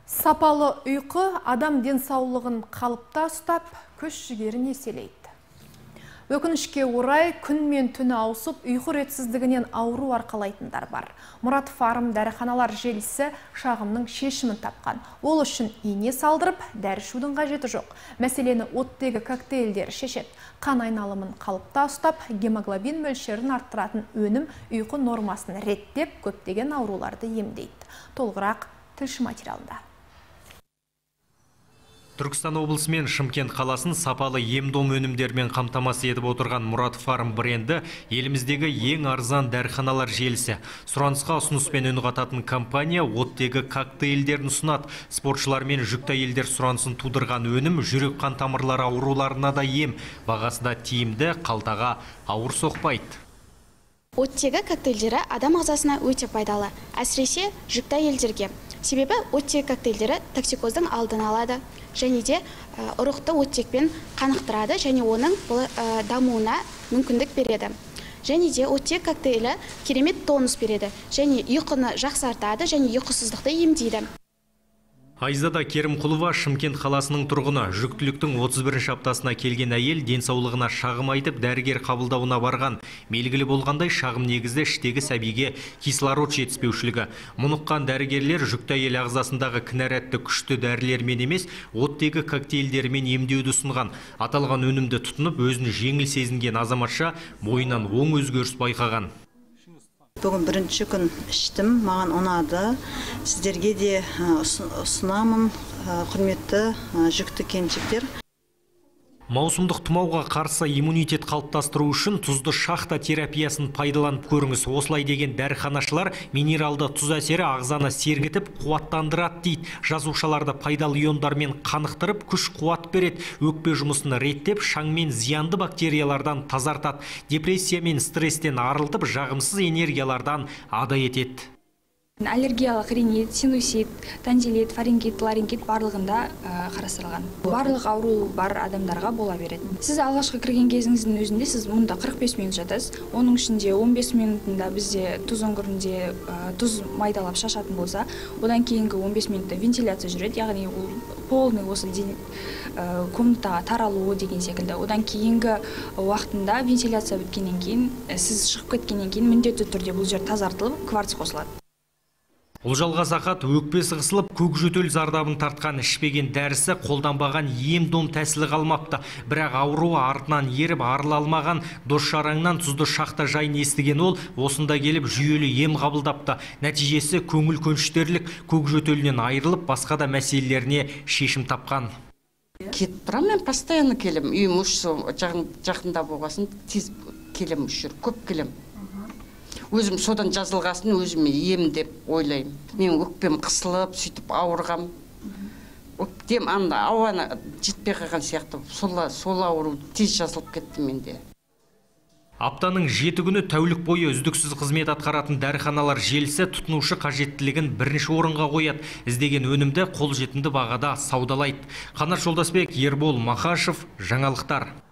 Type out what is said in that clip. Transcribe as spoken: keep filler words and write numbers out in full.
Сапалы ұйқы адам денсаулығын қалыпта ұстап, күш жігерін еселейді. Өкінішке орай күн мен түні ауысып, ұйқы ретсіздігінен ауру арқалайтындар бар. Мұрат Фарм дәріханалар желісі шағымның шешімін тапқан. Ол үшін ине салдырып, дәрі ішудің қажеті жоқ. Мәселені оттегі коктейльдер шешеді. Қан айналымын қалыпта ұстап, гемоглобин мөлшерін арттыратын өнім ұйқы нормасын реттеп, көптеген ауруларды емдейді. Толығырақ тілші материалында. Түркістан облысы мен Шымкент қаласын сапалы ем-дом өнімдермен қамтамасыз етіп отырған Мұрат Фарм бренді еліміздегі ең арзан дәріханалар желісі. Сұранысқа ұсыныспен үн қататын компания оттегі коктейльдерін ұсынады. Спортшылар мен жүкті әйелдер сұранысын тудырған өнім жүрек қан тамырлары ауруларына да ем. Бағасы да тиімді, қалтаға ауыр соқпайды. Оттегі коктейльдері адам ағзасына өте пайдалы, әсіресе жүкті әйелдерге. Себебі оттегі коктейльдері токсикоздың алдын алады, және де ұрықты оттекпен қанықтырады, және оның дамуына мүмкіндік береді. Және де оттегі коктейлі керемет тонус береді, және ұйқыны жақсартады, және ұйқысыздықты емдейді. Айзада Керімқұлова Шымкент қаласының тұрғыны. Жүктіліктің отыз бірінші аптасына келген әйел денсаулығына шағым айтып, дәрігер қабылдауына барған. Белгілі болғандай, шағым негізді іштегі сәбиге кислород жетіспеушілігі. Мұныққан дәрігерлер жүкті әйел ағзасындағы кінәратты күшті дәрілермен емес, оттегі коктейльдермен емдеуді ұсынған. Аталған өнімді тұтынып, өзін жеңіл сезінген азаматша бойынан оң өзгеріс байқаған. Бүгін бірінші күн іштім, маған ұнады. Сіздерге де ұсынамын, құрметті жүкті келіншектер. Маусымдық тұмауға қарсы иммунитет қалыптастыру үшін тұзды шахта терапиясын пайдаланып көріңіз. Осылай деген дәріханашылар минералды тұз әсері ағзаны сергітіп, қуаттандырады дейді. Жазушаларды пайдалы иондармен қанықтырып, күш қуат береді. Өкпе жұмысын реттеп, шаң мен зиянды бактериялардан тазартады. Депрессия мен стресстен арылтып, жағымсыз энергиялардан ада етеді. Аллергиялық ринит, синусит, тонзиллит, фарингит, ларингит барлығында қарастырылған. Барлық ауру бар адамдарға бола береді. Сіз алғашқы кірген кезіңіздің өзінде сіз мұнда қырық бес минут жатасыз. Оның ішінде он бес минутында бізде тұз өңірінде тұз майдалап шашатын болса, одан кейінгі он бес минутта вентиляция жүреді, яғни ол полный осы комнатаға таралуы деген секілді. Одан кейінгі уақытында вентиляция біткеннен кейін, сіз шығып кеткеннен кейін міндетті түрде бұл жер тазартылып, кварц қосылады. Ұлжалға сақат өкпесі қысылып, көк жөтел зардабын тартқан ішпеген дәрісі қолданбаған ем-дом тәсілі қалмапты. Бірақ ауруы артынан еріп арыла алмаған дос-жараңнан тұзды шахта жайын естіген ол, осында келіп жүйелі ем қабылдапты. Нәтижесі көңіл көншітерлік, көк жөтелінен айырылып, басқа да мәселелеріне шешім тапқан. Кетіп тұрам, мен постоянно келем. Үйім үш жақында болғасын, тез келем үшір, көп келем. Өзім содан жазылғасын өзіме ем деп ойлаймын. Мен өкпем қысылып, сөйтіп ауырғам. Өкпем анда ауаны жетпей қалған сияқты, сол ауру тез жазылып кетті менде. Аптаның жеті күні тәулік бойы үздіксіз қызмет атқаратын дәріханалар желісі тұтынушы қажеттілігін бірінші орынға қояды. Іздеген өнімді қолжетімді бағада саудалайды. Қанат Жолдасбек, Ербол Махашев, жаңалықтар.